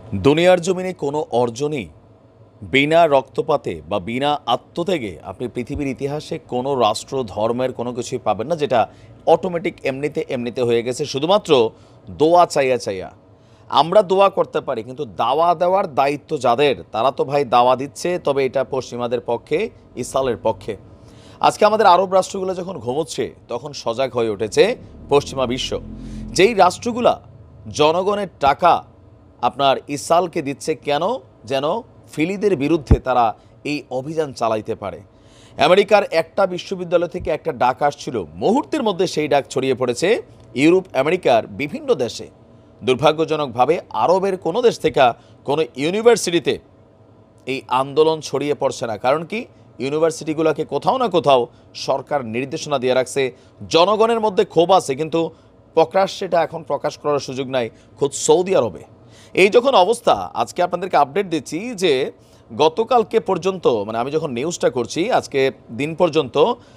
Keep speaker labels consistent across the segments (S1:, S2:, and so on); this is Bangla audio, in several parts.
S1: দুনিয়ার জমিনে কোনো অর্জনই বিনা রক্তপাতে বা বিনা আত্মত্যাগে আপনি পৃথিবীর ইতিহাসে কোনো রাষ্ট্র ধর্মের কোনো কিছুই পাবেন না, যেটা অটোমেটিক এমনিতে এমনিতে হয়ে গেছে শুধুমাত্র দোয়া চাইয়া চাইয়া। আমরা দোয়া করতে পারি, কিন্তু দাওয়া দেওয়ার দায়িত্ব যাদের, তারা তো ভাই দাওয়া দিচ্ছে, তবে এটা পশ্চিমাদের পক্ষে, ইসরায়েলের পক্ষে। আজকে আমাদের আরব রাষ্ট্রগুলো যখন ঘুমোচ্ছে, তখন সজাগ হয়ে উঠেছে পশ্চিমা বিশ্ব। যেই রাষ্ট্রগুলা জনগণের টাকা আপনার ইসরায়েলকে দিচ্ছে, কেন? যেন ফিলিদের বিরুদ্ধে তারা এই অভিযান চালাইতে পারে। আমেরিকার একটা বিশ্ববিদ্যালয় থেকে একটা ডাক আসছিল, মুহূর্তের মধ্যে সেই ডাক ছড়িয়ে পড়েছে ইউরোপ আমেরিকার বিভিন্ন দেশে। দুর্ভাগ্যজনকভাবে আরবের কোনো দেশ থেকে কোনো ইউনিভার্সিটিতে এই আন্দোলন ছড়িয়ে পড়ছে না। কারণ কি? ইউনিভার্সিটিগুলোকে কোথাও না কোথাও সরকার নির্দেশনা দিয়ে রাখছে। জনগণের মধ্যে ক্ষোভ আছে, কিন্তু প্রকাশ্যেটা এখন প্রকাশ করার সুযোগ নাই, খোদ সৌদি আরবে। এই যখন অবস্থা, আজকে আপনাদেরকে আপডেট দিচ্ছি যে গতকালকে পর্যন্ত, মানে আমি যখন নিউজটা করছি, আজকে দিন পর্যন্ত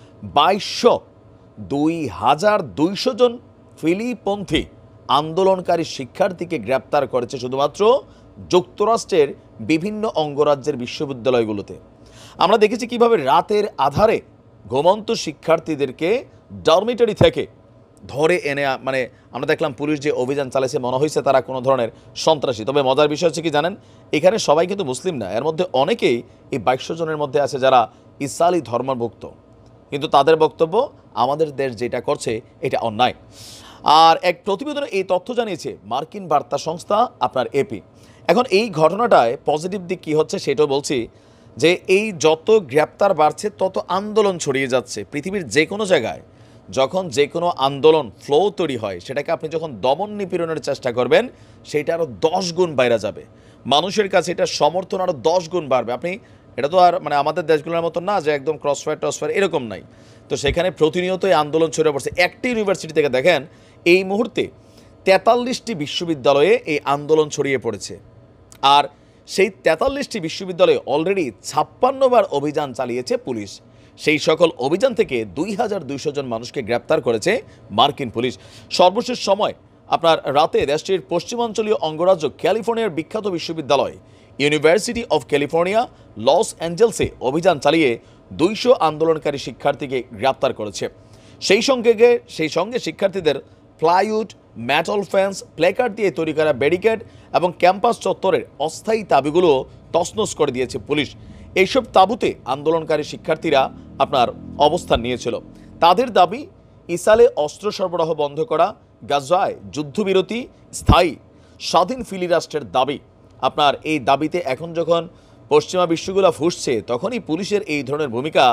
S1: 2200 জন ফিলিপন্থী আন্দোলনকারী শিক্ষার্থীকে গ্রেপ্তার করেছে শুধুমাত্র যুক্তরাষ্ট্রের বিভিন্ন অঙ্গরাজ্যের বিশ্ববিদ্যালয়গুলোতে। আমরা দেখেছি কিভাবে রাতের আধারে ঘুমন্ত শিক্ষার্থীদেরকে ডরমিটরি থেকে ধরে এনে, মানে আমরা দেখলাম পুলিশ যে অভিযান চালাইছে, মনে হয়েছে তারা কোনো ধরনের সন্ত্রাসী। তবে মজার বিষয় হচ্ছে কি জানেন, এখানে সবাই কিন্তু মুসলিম না। এর মধ্যে অনেকেই, এই 2200 জনের মধ্যে আছে যারা ইসলামী ধর্মভুক্ত, কিন্তু তাদের বক্তব্য আমাদের দেশ যেটা করছে এটা অন্যায়। আর এক প্রতিবেদনে এই তথ্য জানিয়েছে মার্কিন বার্তা সংস্থা আপনার এপি। এখন এই ঘটনাটায় পজিটিভ দিক কী হচ্ছে সেটাও বলছি, যে এই যত গ্রেপ্তার বাড়ছে তত আন্দোলন ছড়িয়ে যাচ্ছে পৃথিবীর যে কোনো জায়গায়। যখন যে কোনো আন্দোলন ফ্লো তৈরি হয়, সেটাকে আপনি যখন দমন নিপীড়নের চেষ্টা করবেন, সেটা আরও 10 গুণ বাইরে যাবে। মানুষের কাছে এটা সমর্থন আরও 10 গুণ বাড়বে। আপনি এটা তো আর মানে আমাদের দেশগুলোর মতো না যে একদম ক্রসফায়ার টসফায়ার এরকম নাই। তো সেখানে প্রতিনিয়ত এই আন্দোলন ছড়িয়ে পড়ছে। একটি ইউনিভার্সিটি থেকে দেখেন এই মুহূর্তে 43টি বিশ্ববিদ্যালয়ে এই আন্দোলন ছড়িয়ে পড়েছে। আর সেই 43টি বিশ্ববিদ্যালয়ে অলরেডি 56 বার অভিযান চালিয়েছে পুলিশ। সেই সকল অভিযান থেকে 2200 জন মানুষকে গ্রেপ্তার করেছে মার্কিন পুলিশ। সর্বশেষ সময় আপনার রাতে দেশটির পশ্চিমাঞ্চলীয় অঙ্গরাজ্য ক্যালিফোর্নিয়ার বিখ্যাত বিশ্ববিদ্যালয় ইউনিভার্সিটি অফ ক্যালিফোর্নিয়া লস অ্যাঞ্জেলসে অভিযান চালিয়ে 200 আন্দোলনকারী শিক্ষার্থীকে গ্রেপ্তার করেছে। সেই সঙ্গে শিক্ষার্থীদের প্লাইউড, মেটাল ফেন্স, প্লেকার্ড দিয়ে তৈরি করা ব্যারিকেড এবং ক্যাম্পাস চত্বরের অস্থায়ী তাঁবুগুলো তছনছ করে দিয়েছে পুলিশ। এইসব তাঁবুতে আন্দোলনকারী শিক্ষার্থীরা আপনার অবস্থান নিয়েছিল। তাদের দাবি, ইসরায়েলে অস্ত্র সরবরাহ বন্ধ করা, গাজায় যুদ্ধবিরতি, স্থায়ী স্বাধীন ফিলি রাষ্ট্রের দাবি। আপনার এই দাবিতে এখন যখন পশ্চিমা বিশ্বগুলো ফুসছে, তখনই পুলিশের এই ধরনের ভূমিকা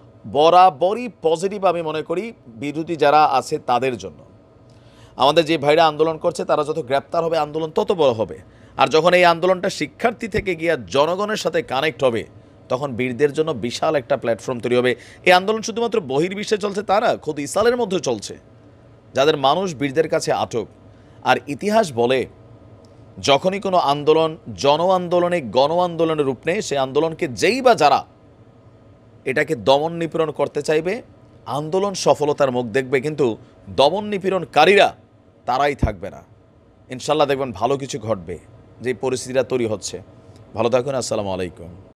S1: বরাবরই পজিটিভ আমি মনে করি বিরোধী যারা আছে তাদের জন্য। আমাদের যে ভাইরা আন্দোলন করছে, তারা যত গ্রেপ্তার হবে আন্দোলন তত বড় হবে। আর যখন এই আন্দোলনটা শিক্ষার্থী থেকে গিয়ে জনগণের সাথে কানেক্ট হবে, তখন বীরদের জন্য বিশাল একটা প্ল্যাটফর্ম তৈরি হবে। এই আন্দোলন শুধুমাত্র বহির্বিশ্বে চলছে তারা, খোদ ইসরায়েলের মধ্যে চলছে, যাদের মানুষ বীরদের কাছে আটক। আর ইতিহাস বলে, যখনই কোনো আন্দোলন জন আন্দোলনে গণ আন্দোলনের রূপ নেয়, সে আন্দোলনকে যেই বা যারা এটাকে দমন নিপীড়ন করতে চাইবে, আন্দোলন সফলতার মুখ দেখবে, কিন্তু দমন নিপীড়নকারীরা তারাই থাকবে না। ইনশাল্লাহ দেখবেন ভালো কিছু ঘটবে, যে পরিস্থিতিটা তৈরি হচ্ছে। ভালো থাকুন। আসসালামু আলাইকুম।